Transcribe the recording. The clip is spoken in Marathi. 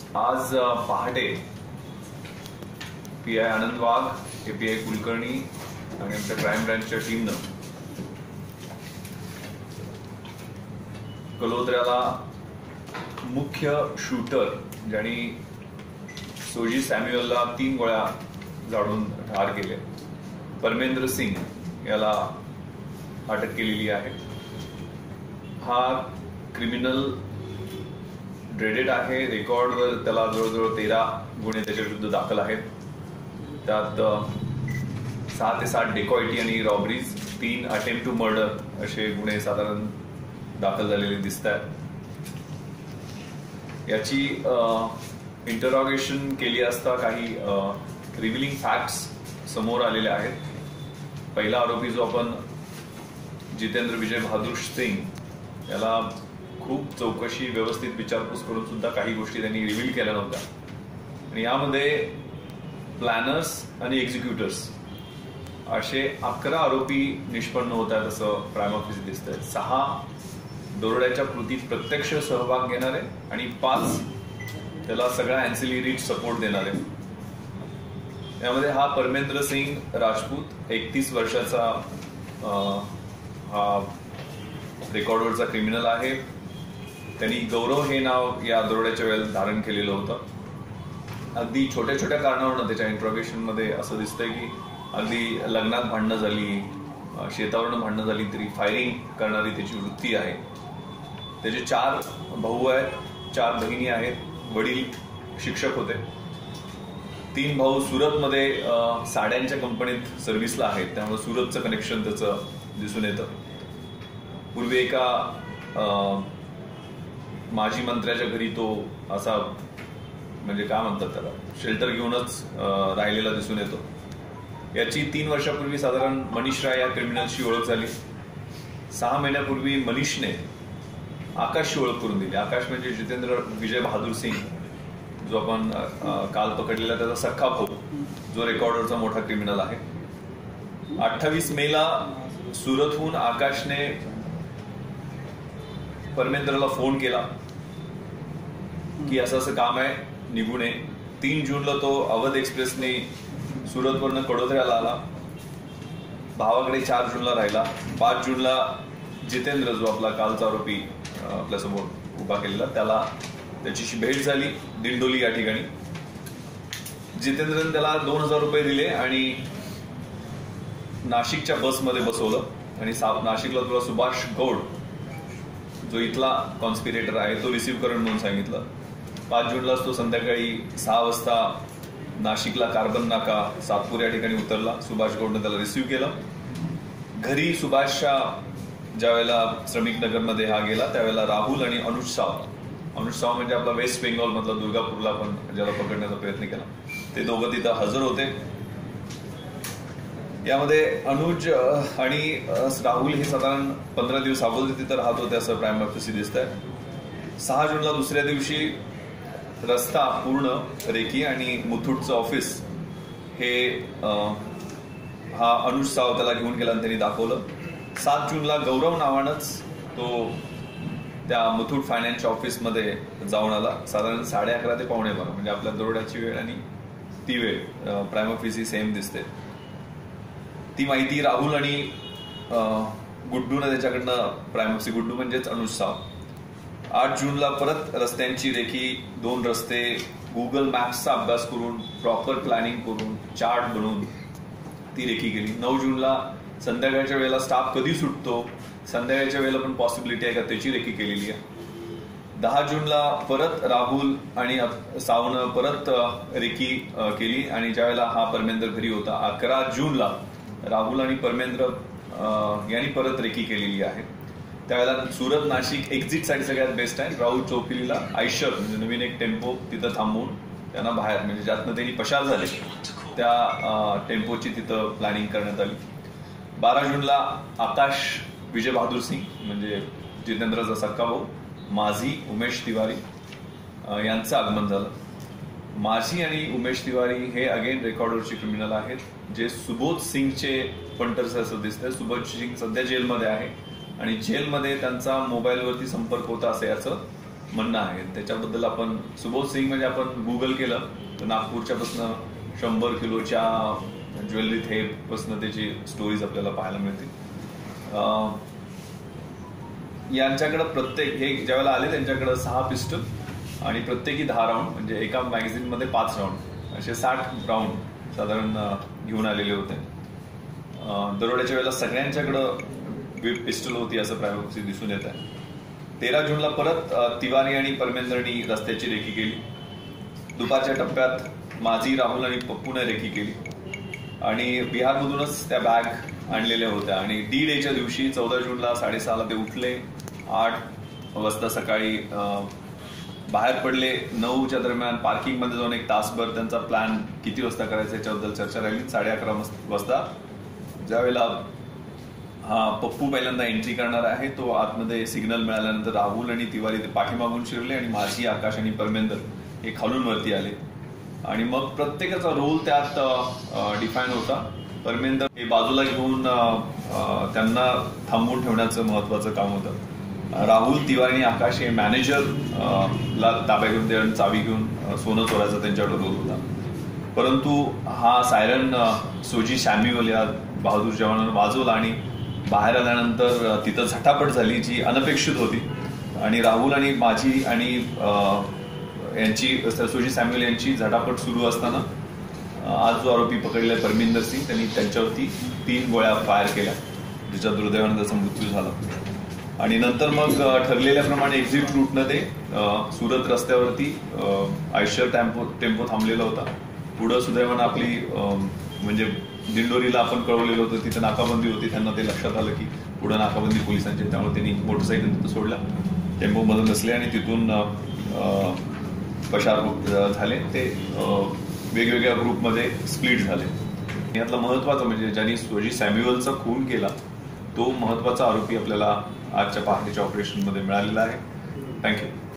आज पहाटे पीआय आनंद वाघ, एपीआय कुलकर्णी आणि आमच्या क्राईम ब्रँचच्या टीमनं कलोद्र्याला मुख्य शूटर ज्यांनी सोजी सॅम्युअलला 3 गोळ्या झाडून ठार केले, परमेंद्र सिंग याला अटक केलेली आहे. हा क्रिमिनल ड्रेडेड आहे. रेकॉर्डवर त्याला जवळजवळ 13 गुन्हे त्याच्या विरुद्ध दाखल आहेत. त्यात 6 ते 7 डेकॉइटी आणि रॉबरीज, 3 अटेम्प्ट टू मर्डर असे गुन्हे साधारण दाखल झालेले दिसत आहेत. याची इंटरॉगेशन केली असता काही रिव्हिलिंग फॅक्ट्स समोर आलेले आहेत. पहिला आरोपी जो आपण जितेंद्र विजय बहादूर सिंग याला खूप चौकशी व्यवस्थित विचारपूस करून सुद्धा काही गोष्टी त्यांनी रिव्हील केल्या नव्हत्या आणि यामध्ये प्लॅनर्स आणि एक्झिक्युटर्स असे 11 आरोपी निष्पन्न होत आहेत असं प्राइम ऑफिस दिसतंय. 6 दरोड्याच्या कृतीत प्रत्यक्ष सहभाग घेणारे आणि 5 त्याला सगळा अँसिलरी सपोर्ट देणारे. यामध्ये हा परमेंद्र सिंग राजपूत 31 वर्षाचा हा रेकॉर्डवरचा क्रिमिनल आहे. त्यांनी गौरव हे नाव या दरोड्याच्या वेळेला धारण केलेलं होतं. अगदी छोट्या छोट्या कारणावरून त्याच्या इंट्रोगेशन मध्ये असं दिसतंय की अगदी लग्नात भांडणं झाली, शेतावरून भांडणं झाली तरी फायरिंग करणारी त्याची वृत्ती आहे. त्याचे 4 भाऊ आहेत, 4 बहिणी आहेत. वडील शिक्षक होते. 3 भाऊ सुरतमध्ये साड्यांच्या कंपनीत सर्व्हिसला आहेत, त्यामुळे सुरतचं कनेक्शन त्याचं दिसून येतं. पूर्वी एका माजी मंत्र्याच्या घरी तो असा म्हणजे काय म्हणतात त्याला शेल्टर घेऊनच राहिलेला दिसून येतो. याची 3 वर्षापूर्वी साधारण मनीष राय या क्रिमिनलशी ओळख झाली. 6 महिन्यापूर्वी मनीषने आकाशची ओळख करून दिली. आकाश म्हणजे जितेंद्र विजय बहादूर सिंग जो आपण काल पकडलेला त्याचा सख्खा भाऊ, जो रेकॉर्डरचा मोठा क्रिमिनल आहे. 28 मेला सुरतहून आकाशने परमेंद्रला फोन केला की असं असं काम आहे, निघून ये. 3 जूनला तो अवध एक्सप्रेसने सुरतवरनं कडोद्र्याला आला. भावाकडे 4 जूनला राहिला. 5 जूनला जितेंद्र जो आपला कालचा आरोपी आपल्यासमोर उभा केलेला त्याची भेट झाली दिंडोली या ठिकाणी. जितेंद्रने त्याला 2000 रुपये दिले आणि नाशिकच्या बसमध्ये बसवलं आणि नाशिकला तुला सुभाष गौड जो इथला कॉन्स्पिरेटर आहे तो रिसिव्ह करून म्हणून सांगितलं. 5 जूनलाच तो संध्याकाळी 6 वाजता नाशिकला कार्बन नाका सातपूर या ठिकाणी उतरला. सुभाष गौडने त्याला रिसिव्ह केलं. घरी सुभाषच्या ज्या वेळेला श्रमिक नगरमध्ये हा गेला त्यावेळेला राहुल आणि अनुज साव म्हणजे आपला वेस्ट बेंगॉल मधला दुर्गापूरला पण ज्याला पकडण्याचा प्रयत्न केला, ते दोघं तिथं हजर होते. यामध्ये अनुज आणि राहुल हे साधारण 15 दिवस अगोदर तिथं राहत होते असं प्राइम ऑफिस दिसत आहे. 6 जूनला दुसऱ्या दिवशी रस्ता पूर्ण रेकी आणि मुथूटचं ऑफिस हे हा अनुज साव त्याला घेऊन गेला आणि त्यांनी दाखवलं. 7 जूनला गौरव नावानंच तो त्या मुथूट फायनान्सच्या ऑफिसमध्ये जाऊन आला. साधारण 11:30 ते 11:15 म्हणजे आपल्या दरोड्याची वेळ आणि ती वेळ प्राइम ऑफिस ही सेम दिसते. ती माहिती राहुल आणि गुड्डूने त्याच्याकडनं प्राइम ऑफिस, गुड्डू म्हणजेच अनुज साव. 8 जूनला परत रस्त्यांची रेखी, 2 रस्ते गुगल मॅप्सचा अभ्यास करून प्रॉपर प्लॅनिंग करून चार्ट बनवून ती रेखी केली. 9 जूनला संध्याकाळच्या वेळेला स्टाफ कधी सुटतो, संध्याकाळच्या वेळेला पण पॉसिबिलिटी आहे का त्याची रेखी केलेली आहे. 10 जूनला परत राहुल आणि सावनं परत रेखी केली आणि ज्या वेळेला हा परमेंद्र घरी होता. 11 जूनला राहुल आणि परमेंद्र यांनी परत रेखी केलेली आहे. त्यावेळेला सुरत नाशिक एक्झिटसाठी सगळ्यात बेस्ट आहे. राहुल चौफिलीला आयशर म्हणजे नवीन एक टेम्पो तिथं थांबवून त्यांना बाहेर म्हणजे ज्यातनं त्यांनी पसार झाले त्या टेम्पोची तिथं प्लॅनिंग करण्यात आली. 12 जूनला आकाश विजय बहादूर सिंग म्हणजे जितेंद्रचा सख्खा भाऊ, माझी उमेश तिवारी यांचं आगमन झालं. माझी आणि उमेश तिवारी हे अगेन रेकॉर्डरचे क्रिमिनल आहेत जे सुबोध सिंगचे पंटर्स असं दिसतंय. सुबोध सिंग सध्या जेलमध्ये आहे आणि जेलमध्ये त्यांचा मोबाईलवरती संपर्क होता असं याचं म्हणणं आहे. त्याच्याबद्दल आपण सुबोध सिंग म्हणजे आपण गुगल केलं तर नागपूरच्या पासून 100 किलोच्या ज्वेलरी थेप पासून त्याची स्टोरीज आपल्याला पाहायला मिळतील. यांच्याकडे प्रत्येक हे ज्यावेळेला आले त्यांच्याकडे 6 पिस्टल आणि प्रत्येकी 10 राऊंड, म्हणजे एका मॅगझिनमध्ये 5 राऊंड असे 60 राऊंड साधारण घेऊन आलेले होते. दरोड्याच्या वेळेला सगळ्यांच्याकडे पिस्टल होती असं प्रायव्हसी दिसून येत आहे. 13 जूनला परत तिवारी आणि परमेंदरनी रस्त्याची रेकी केली. दुपारच्या टप्प्यात माझी, राहुल आणि पप्पूने रेकी केली आणि बिहारमधूनच त्या बॅग आणलेल्या होत्या. आणि डी डेच्या दिवशी 14 जूनला 6:30ला ते उठले. 8 वाजता सकाळी बाहेर पडले. 9च्या दरम्यान पार्किंगमध्ये जाऊन एक तासभर त्यांचा प्लॅन किती वाजता करायचा याच्याबद्दल चर्चा राहिली. 11:30 वाजता ज्यावेळेला पप्पू पहिल्यांदा एंट्री करणार आहे तो आतमध्ये सिग्नल मिळाल्यानंतर राहुल आणि तिवारी ते पाठीमागून शिरले आणि माझी, आकाश आणि परमेंदर हे खालून वरती आले आणि मग प्रत्येकाचा रोल त्यात डिफाईन होता. परमेंदर हे बाजूला घेऊन त्यांना थांबवून ठेवण्याचं महत्वाचं काम होतं. राहुल, तिवारी आणि आकाश हे मॅनेजर ला ताब्या घेऊन देऊन चावी घेऊन सोनं चोरायचा त्यांच्याकडे रोल होता. परंतु हा सायरन सोजी सॅम्युअल या बहादूर जवानानं वाजवला आणि बाहेर आल्यानंतर तिथं झटापट झाली जी अनपेक्षित होती. आणि राहुल आणि माझी आणि यांची सोजी सॅम्युअल यांची झटापट सुरू असताना आज जो आरोपी पकडलेला परमिंदर सिंग त्यांनी त्यांच्यावरती 3 गोळ्या फायर केल्या जिच्या दुर्दैवाने त्याचा मृत्यू झाला. आणि नंतर मग ठरलेल्याप्रमाणे एक्झिट रूटनं ते सुरत रस्त्यावरती आयशर टेम्पो थांबलेला होता. पुढं सुदैवानं आपली म्हणजे दिंडोरीला आपण कळवलेलं होतं तिथे नाकाबंदी होती. त्यांना ते लक्षात आलं की पुढं नाकाबंदी पोलिसांची, त्यामुळे त्यांनी मोटरसायकल तिथं सोडला, टेम्पोमध्ये बसले आणि तिथून पसार झाले. ते वेगवेगळ्या ग्रुपमध्ये स्प्लिट झाले. यातला महत्वाचा म्हणजे ज्यांनी सोजी सॅम्युअलचा खून केला तो महत्वाचा आरोपी आपल्याला आजच्या पहाटेच्या ऑपरेशनमध्ये मिळालेला आहे. थँक्यू.